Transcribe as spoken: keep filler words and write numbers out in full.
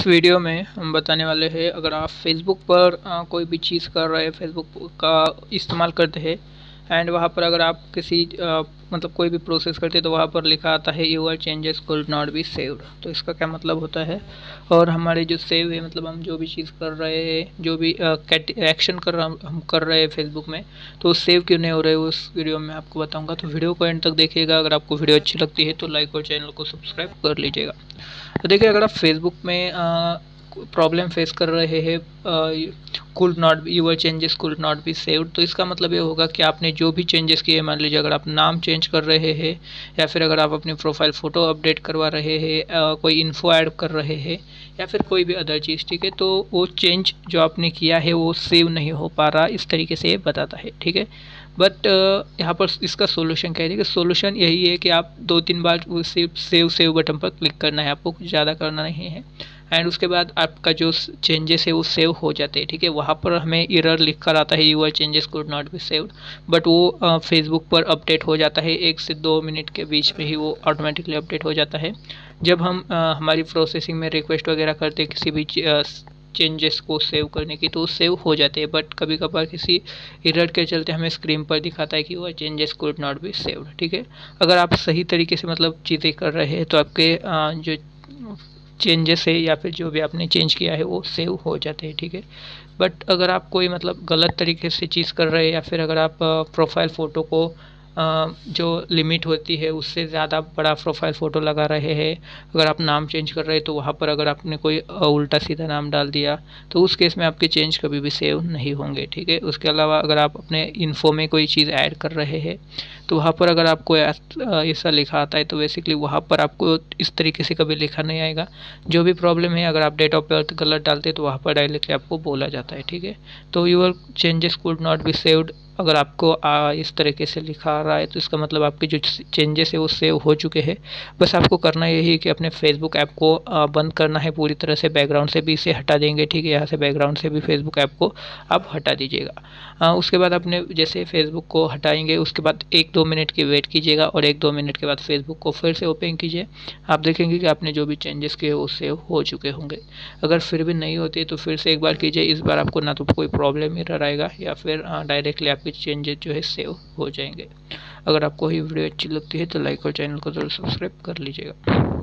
इस वीडियो में हम बताने वाले हैं, अगर आप फेसबुक पर आ, कोई भी चीज़ कर रहे हैं, फेसबुक का इस्तेमाल करते हैं एंड वहाँ पर अगर आप किसी आ, मतलब कोई भी प्रोसेस करते हैं तो वहाँ पर लिखा आता है your changes could not be saved. तो इसका क्या मतलब होता है, और हमारे जो सेव है मतलब हम जो भी चीज़ कर रहे हैं, जो भी एक्शन कर रहा हम कर रहे हैं फेसबुक में, तो सेव क्यों नहीं हो रहे उस वीडियो में आपको बताऊंगा। तो वीडियो को एंड तक देखिएगा। अगर आपको वीडियो अच्छी लगती है तो लाइक और चैनल को सब्सक्राइब कर लीजिएगा। तो देखिए, अगर आप फेसबुक में प्रॉब्लम फेस कर रहे हैं could not your changes could not be saved, तो इसका मतलब ये होगा कि आपने जो भी चेंजेस किए, मान लीजिए अगर आप नाम चेंज कर रहे हैं या फिर अगर आप अपनी प्रोफाइल फ़ोटो अपडेट करवा रहे हैं, कोई इन्फो ऐड कर रहे हैं या फिर कोई भी अदर चीज़, ठीक है, तो वो चेंज जो आपने किया है वो सेव नहीं हो पा रहा, इस तरीके से ये बताता है, ठीक है। बट uh, यहाँ पर इसका सोल्यूशन क्या है? देखिए, सोल्यूशन यही है कि आप दो तीन बार वो सेव सेव सेव बटन पर क्लिक करना है, आपको कुछ ज़्यादा करना नहीं है। एंड उसके बाद आपका जो चेंजेस है वो सेव हो जाते हैं, ठीक है। वहाँ पर हमें एरर लिख कर आता है your changes could not be saved, but वो फेसबुक uh, पर अपडेट हो जाता है, एक से दो मिनट के बीच में ही वो ऑटोमेटिकली अपडेट हो जाता है। जब हम uh, हमारी प्रोसेसिंग में रिक्वेस्ट वगैरह करते हैं किसी भी uh, चेंजेस को सेव करने की, तो सेव हो जाते हैं। बट कभी कभार किसी एरर के चलते हमें स्क्रीन पर दिखाता है कि वह changes could not be saved, ठीक है। अगर आप सही तरीके से मतलब चीज़ें कर रहे हैं तो आपके जो चेंजेस है या फिर जो भी आपने चेंज किया है वो सेव हो जाते हैं, ठीक है। बट अगर आप कोई मतलब गलत तरीके से चीज़ कर रहे हैं या फिर अगर आप प्रोफाइल फ़ोटो को जो लिमिट होती है उससे ज़्यादा बड़ा प्रोफाइल फ़ोटो लगा रहे हैं, अगर आप नाम चेंज कर रहे हैं तो वहाँ पर अगर आपने कोई उल्टा सीधा नाम डाल दिया तो उस केस में आपके चेंज कभी भी सेव नहीं होंगे, ठीक है। उसके अलावा अगर आप अपने इन्फो में कोई चीज़ ऐड कर रहे हैं तो वहाँ पर अगर आपको ऐसा लिखा आता है तो बेसिकली वहाँ पर आपको इस तरीके से कभी लिखा नहीं आएगा। जो भी प्रॉब्लम है, अगर आप डेट ऑफ बर्थ गलत डालते तो वहाँ पर डायरेक्टली आपको बोला जाता है, ठीक है। तो your changes could not be saved अगर आपको आ, इस तरीके से लिखा आ रहा है तो इसका मतलब आपके जो चेंजेस है वो सेव हो चुके हैं। बस आपको करना यही है कि अपने फेसबुक ऐप को आ, बंद करना है पूरी तरह से, बैकग्राउंड से भी इसे हटा देंगे, ठीक है। यहाँ से बैकग्राउंड से भी फेसबुक ऐप को आप हटा दीजिएगा। उसके बाद अपने जैसे फेसबुक को हटाएंगे उसके बाद एक दो मिनट की वेट कीजिएगा और एक दो मिनट के बाद फेसबुक को फिर से ओपन कीजिए। आप देखेंगे कि आपने जो भी चेंजेस किए वो सेव हो चुके होंगे। अगर फिर भी नहीं होती तो फिर से एक बार कीजिए। इस बार आपको ना तो कोई प्रॉब्लम एरर आएगा या फिर डायरेक्टली आपके चेंजेस जो है सेव हो जाएंगे। अगर आपको ये वीडियो अच्छी लगती है तो लाइक और चैनल को जरूर सब्सक्राइब कर लीजिएगा।